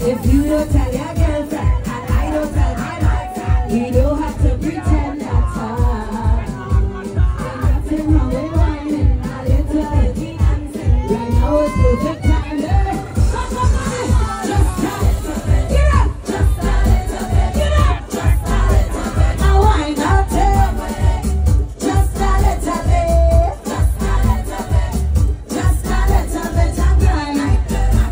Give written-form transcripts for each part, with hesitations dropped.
If you don't tell your girlfriend and I don't tell my boyfriend, we don't have to pretend at all. There's nothing wrong with whining a little. Right now it's perfect time. Come on, just a little bit. Get up, just a little bit. Get up, just a little bit. Now why not take just a little bit, just a little bit, just a little bit of grind.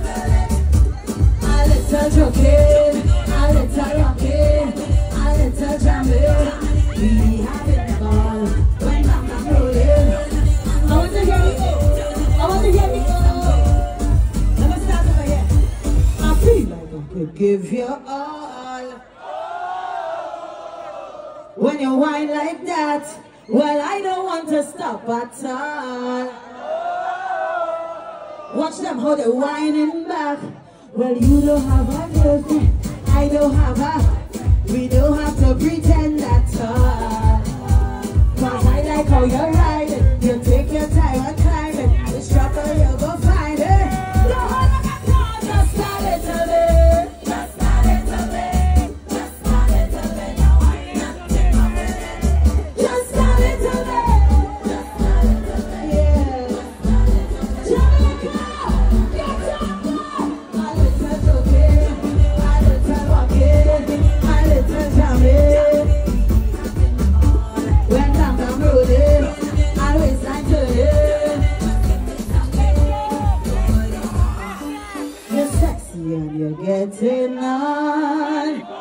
A little joking, a little rocking, a little jamming. We having fun when I'm rolling. I want to hear you go. I want to hear you go. Let me start over here. I feel like I could give you all. When you whine like that, well, I don't want to stop at all. Watch them how they whining back. Well, you don't have a girlfriend, I don't have a. We don't have to pretend at all. Cause I like how you're riding. You take your time and climbing. The struggle you go find it. Don't hold on at all. Just a little bit. Just a little bit. Just a little bit. Now I not take my minute. Just a little bit. Just a little bit. Yeah. Jamaica, get up. A little joking, a little walking, a little jamming. When I'm rolling, always like turning. You're sexy and you're getting on.